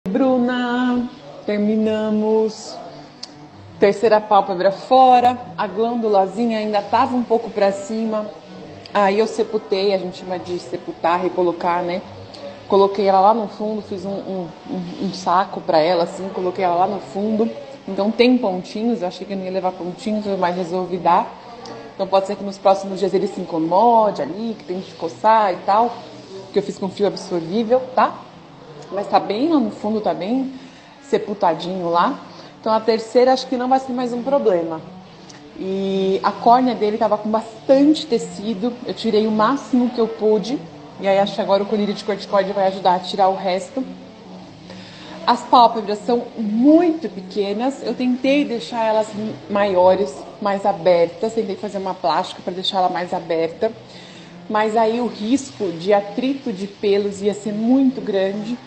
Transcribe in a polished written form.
Bruna, terminamos. Terceira pálpebra fora, a glândulazinha ainda estava um pouco para cima. Aí eu seputei, a gente chama de sepultar, recolocar, né? Coloquei ela lá no fundo, fiz um saco para ela, assim, coloquei ela lá no fundo. Então tem pontinhos, eu achei que eu não ia levar pontinhos, mas resolvi dar. Então pode ser que nos próximos dias ele se incomode ali, que tem que coçar e tal, que eu fiz com fio absorvível, tá? Mas tá bem lá no fundo, tá bem sepultadinho lá. Então a terceira acho que não vai ser mais um problema. E a córnea dele tava com bastante tecido, eu tirei o máximo que eu pude. E aí acho que agora o colírio de corticóide vai ajudar a tirar o resto. As pálpebras são muito pequenas, eu tentei deixar elas maiores, mais abertas, tentei fazer uma plástica para deixar ela mais aberta. Mas aí o risco de atrito de pelos ia ser muito grande.